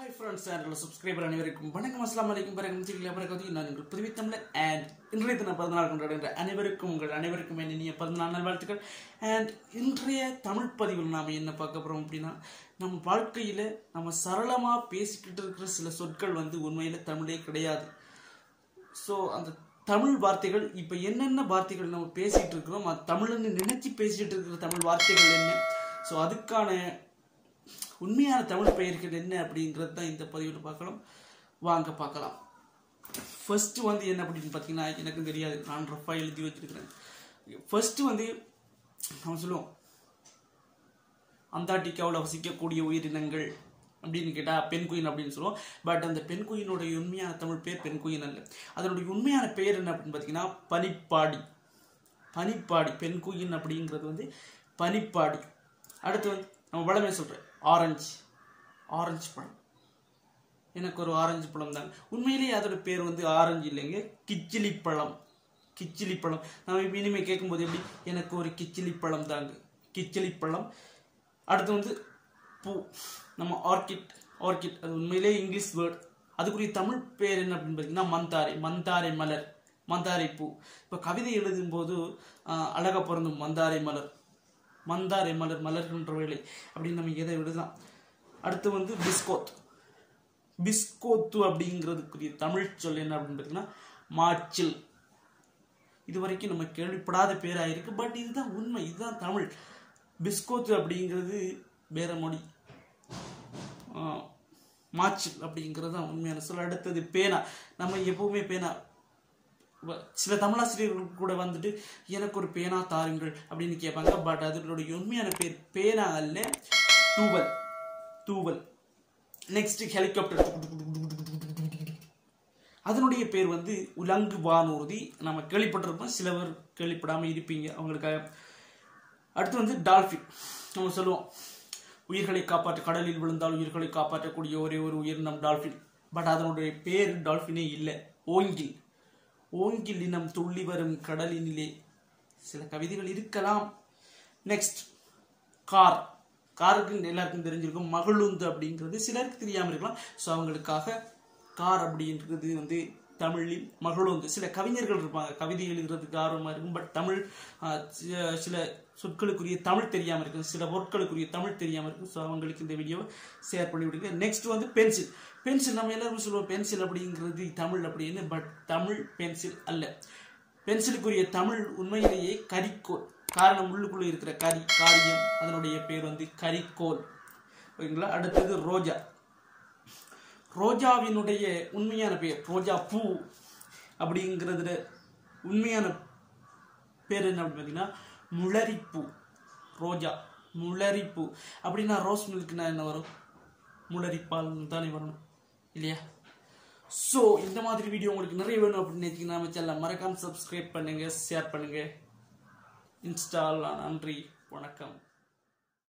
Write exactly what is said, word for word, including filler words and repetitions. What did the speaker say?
Hi friends and subscriber அனைவருக்கும் வணக்கம் அஸ்ஸலாமு அலைக்கும் வரஹ்மத்துல்லாஹி வபரகாத்துஹு. நான் உங்கள் புதுவை தமிழ் and இன்றைய தின பிறந்தநாள் கொண்டாடுகின்ற அனைவருக்கும் உங்கள் அனைவருக்கும் இனிய பிறந்தநாள் நல்வாழ்த்துக்கள். and இன்றைய தமிழ் பதிவில் நாம் என்ன பார்க்க போறோம் அப்படின்னா, நம்ம வாழ்க்கையில நம்ம சரளமா பேசிக்கிட்டு இருக்கிற சில சொற்கள் வந்து உண்மையில தமிழே கிடையாது. ஸோ அந்த தமிழ் வார்த்தைகள் இப்போ என்னென்ன வார்த்தைகள் நம்ம பேசிட்டு இருக்கிறோம், அது தமிழ்னு நினைச்சு பேசிட்டு இருக்கிற தமிழ் வார்த்தைகள் என்ன, ஸோ அதுக்கான உண்மையான தமிழ் பெயர்கள் என்ன அப்படிங்கிறது தான் இந்த பதிவில் பார்க்கலாம். வாங்க பார்க்கலாம். ஃபர்ஸ்ட் வந்து என்ன அப்படின்னு பார்த்தீங்கன்னா, எனக்கும் தெரியாது, நான் ரஃபா எழுதி வச்சிருக்கிறேன். ஃபர்ஸ்ட் வந்து நம்ம சொல்லுவோம் அந்தார்டிகாவில் வசிக்கக்கூடிய உயிரினங்கள் அப்படின்னு கேட்டால் பெண் குயின் அப்படின்னு சொல்லுவோம். பட் அந்த பெண் குயினுடைய உண்மையான தமிழ் பேர் பெண் குயின் அல்ல. அதனுடைய உண்மையான பெயர் என்ன அப்படின்னு பார்த்தீங்கன்னா பனிப்பாடி. பனிப்பாடி பெண் குயின் அப்படிங்கிறது வந்து பனிப்பாடி. அடுத்து வந்து நம்ம வளமே சொல்கிறேன் ஆரஞ்சு. ஆரஞ்சு பழம், எனக்கு ஒரு ஆரஞ்சு பழம் தாங்க. உண்மையிலேயே அதோட பேர் வந்து ஆரஞ்சு இல்லைங்க, கிச்சிலி பழம். கிச்சிலி பழம் நம்ம இப்போ இனிமேல் கேட்கும்போது எப்படி, எனக்கு ஒரு கிச்சிலி பழம் தாங்க, கிச்சிலி பழம். அடுத்து வந்து பூ, நம்ம ஆர்கிட். ஆர்கிட் அது உண்மையிலேயே இங்கிலீஷ் வேர்டு. அதுக்குரிய தமிழ் பேர் என்ன அப்படின்னு பார்த்தீங்கன்னா மந்தாரை. மந்தாரை மலர், மந்தாரை பூ. இப்போ கவிதை எழுதும்போது அழகா பிறந்தும் மந்தாரை மலர், மந்தாரை மலர், மலர்கின்ற வேலை அப்படின்னு நம்ம எதை விடலாம். அடுத்து வந்து பிஸ்கோத். பிஸ்கோத்து அப்படிங்கிறதுக்குரிய தமிழ் சொல் என்ன அப்படின்னு பார்த்தீங்கன்னா மாச்சில். இது வரைக்கும் நம்ம கேள்விப்படாத பேராக இருக்கு, பட் இதுதான் உண்மை, இதுதான் தமிழ். பிஸ்கோத்து அப்படிங்கிறது வேற மொழி, மாச்சில் அப்படிங்கிறது தான் உண்மையான சொல். அடுத்தது பேனா. நம்ம எப்பவுமே பேனா, சில தமிழாசிரியர்கள் கூட வந்துட்டு எனக்கு ஒரு பேனா தாருங்கள் அப்படின்னு கேட்பாங்க. பட் அதனுடைய உண்மையான பேர் பேனா அல்ல, தூவல். தூவல். Next helicopter. அதனுடைய பேர் வந்து உலங்கு வானூர்தி. நம்ம கேள்விப்பட்டிருப்போம், சிலவர் கேள்விப்படாமல் இருப்பீங்க, அவங்களுக்காக. அடுத்து வந்து டால்ஃபின். நம்ம சொல்லுவோம் உயிர்களை காப்பாற்ற, கடலில் விழுந்தால் உயிர்களை காப்பாற்றக்கூடிய ஒரே ஒரு உயிரினம் டால்ஃபின். பட் அதனுடைய பேர் டால்ஃபினே இல்லை, ஓங்கில். ஓங்கில் இனம் துள்ளி வரும் கடலினிலே. சில கவிதைகள் இருக்கலாம். Next car. காருக்கு எல்லாருக்கும் தெரிஞ்சிருக்கும், மகளுந்து அப்படிங்கிறது சிலருக்கு தெரியாமல் இருக்கலாம். ஸோ அவங்களுக்காக கார் அப்படின்றது வந்து தமிழில் மகளுந்து. சில கவிஞர்கள் இருப்பாங்க, கவிதை எழுதுறதுக்கு ஆர்வமாக இருக்கும், பட் தமிழ் சில சொற்களுக்குரிய தமிழ் தெரியாமல் இருக்கும், சில பொருட்களுக்குரிய தமிழ் தெரியாமல் இருக்கும். ஸோ அவங்களுக்கு இந்த வீடியோவை ஷேர் பண்ணி விடுங்க. நெக்ஸ்ட் வந்து பென்சில். பென்சில் நம்ம எல்லாரும் சொல்லுவோம் பென்சில் அப்படிங்கிறது தமிழ் அப்படின்னு, பட் தமிழ் பென்சில் அல்ல. பென்சிலுக்குரிய தமிழ் உண்மையிலேயே கரிக்கோல். காரணம் உள்ளுக்குள்ள இருக்கிற கரி, காரியம், அதனுடைய பேர் வந்து கரிக்கோல். ஓகேங்களா. அடுத்தது ரோஜா. ரோஜாவினுடைய உண்மையான பேர் ரோஜா பூ அப்படிங்கிறதுல உண்மையான பேர் என்ன அப்படின்னு பார்த்தீங்கன்னா முளரிப்பூ. ரோஜா முளரிப்பூ அப்படின்னா ரோஸ் மில்க்னா என்ன வரும், முளரிப்பால் தானே வரணும் இல்லையா? ஸோ இந்த மாதிரி வீடியோ உங்களுக்கு நிறைய வேணும் அப்படின்னு நினைச்சிங்கன்னா நம்ம சேனலை மறக்காம சப்ஸ்கிரைப் பண்ணுங்க, ஷேர் பண்ணுங்க, இன்ஸ்டால். நன்றி, வணக்கம்.